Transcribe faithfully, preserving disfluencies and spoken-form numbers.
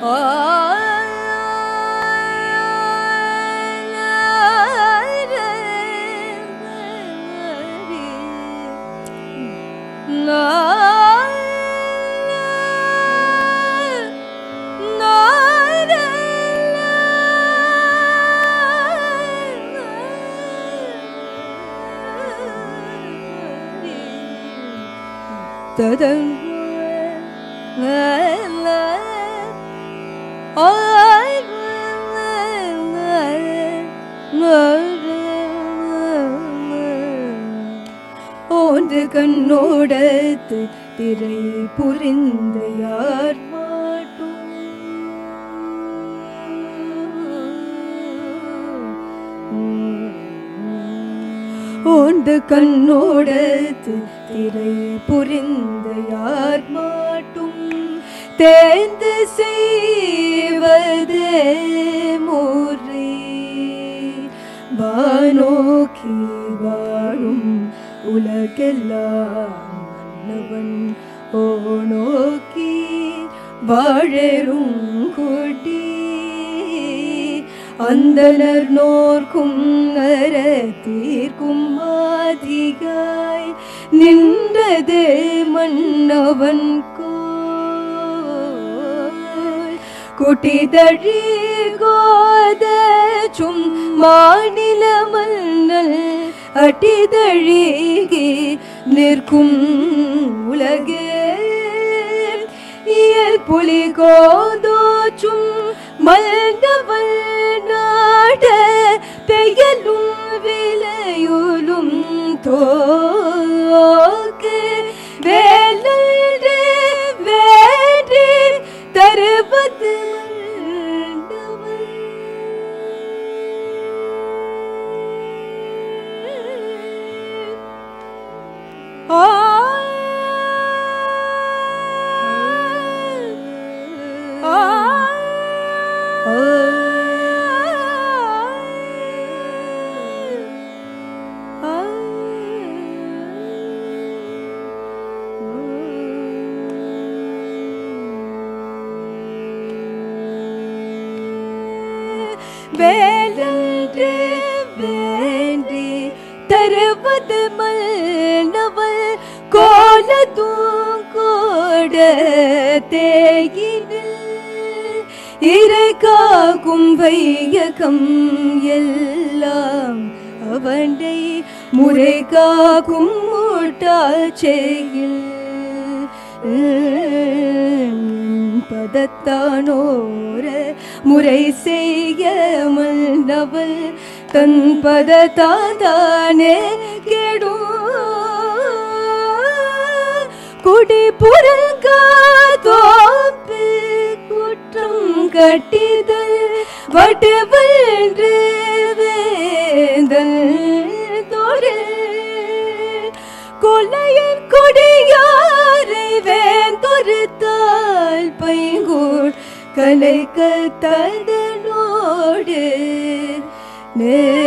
ஓன்று கண்ணோடத்து திரை புரிந்த யார் மாட்டும் ஓன்று கண்ணோடத்து திரை புரிந்த யார் மாட்டும் தேர்ந்து செய்வதே முறை வானோக்கி வாழும் உலகெல்லாம் மன்னவன் ஓனோக்கி வாழரும் கொடி அந்தனர் நோர்க்கும் அறத்தீர்க்கும் மாதிகாய் நின்றதே மன்னவன் கோல் குட்டிதழி கோதச்சும் மாநில மன்னல் அட்டிதழிகி நிற்கும் உலகே இயல் புலி கோதோச்சும் மன்னவள் நாட பெயலும் விலையுலும் தோக்கு வேலன்று வேண்டி தருவது வேலன்று வேண்டி தருவது மன்னவள் கோலத்தும் கோட தேயினில் இறைகாக்கும் வையகம் எல்லாம் அவனை முறை காக்கும் மூட்டாச்செயில் பதத்தானோர முறை செய்ய மன்னவள் தன் பதத்தானே கெடும் குடி புறங்காதோப்பு குற்றம் கட்டிதல் வட்டுவன்று வேந்தல் தொழில் கொலையன் கொடியாரை வேந்தொருத்தால் பைங்கூர் கலை கத்ததனோடு நே